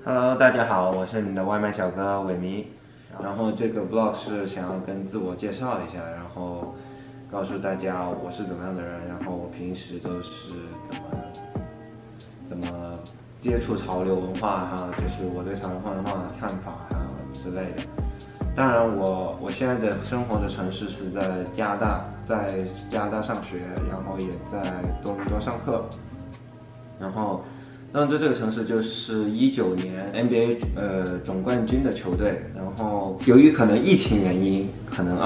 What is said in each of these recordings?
Hello，大家好，我是你的外卖小哥伟迷。然后这个 vlog 是想要跟自我介绍一下，然后告诉大家我是怎么样的人，然后我平时都是怎么接触潮流文化哈，就是我对潮流文化的看法还有之类的。当然我现在的生活的城市是在加拿大，在加拿大上学，然后也在多伦多上课，然后。多伦多这个城市就是19年 NBA 总冠军的球队，然后由于可能疫情原因，可能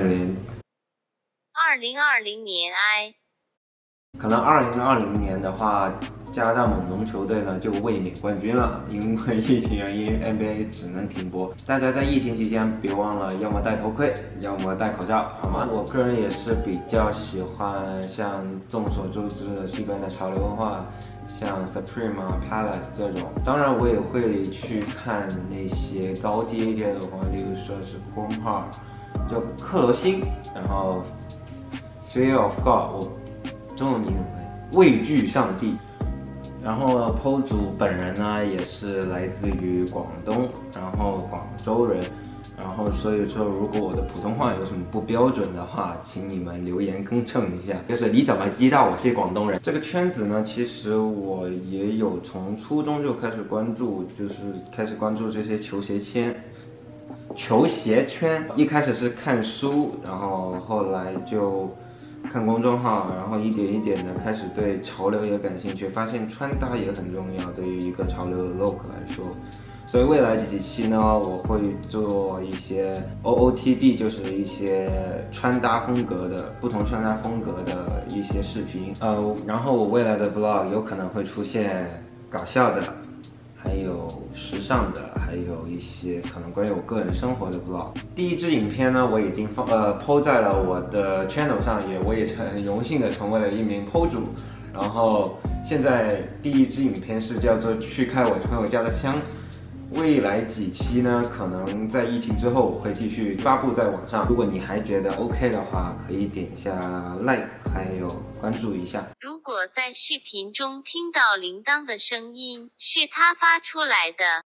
可能2020年的话，加拿大猛龙球队呢就卫冕冠军了，因为疫情原因 NBA 只能停播。大家在疫情期间别忘了，要么戴头盔，要么戴口罩，好吗？我个人也是比较喜欢像众所周知的西边的潮流文化。像 Supreme 啊、Palace 这种，当然我也会去看那些高阶一点的话，例如说是 Chrome Heart， 就克罗心，然后 Fear of God， 我中文名怎么翻译？畏惧上帝。然后 PO 主本人呢也是来自于广东，然后广州人。然后所以说，如果我的普通话有什么不标准的话，请你们留言更正一下。就是你怎么知道我是广东人？这个圈子呢，其实我也有从初中就开始关注，就是开始关注这些球鞋圈。一开始是看书，然后后来就看公众号，然后一点一点的开始对潮流也感兴趣，发现穿搭也很重要，对于一个潮流的 look 来说。所以未来几期呢，我会做一些 OOTD， 就是一些穿搭风格的不同穿搭风格的一些视频。然后我未来的 vlog 有可能会出现搞笑的，还有时尚的，还有一些可能关于我个人生活的 vlog。第一支影片呢，我已经PO 在了我的 channel 上，我也很荣幸的成为了一名 PO 主。然后现在第一支影片是叫做去开我朋友家的箱。未来几期呢，可能在疫情之后我会继续发布在网上。如果你还觉得 OK 的话，可以点一下 like， 还有关注一下。 如果在视频中听到铃铛的声音，是它发出来的。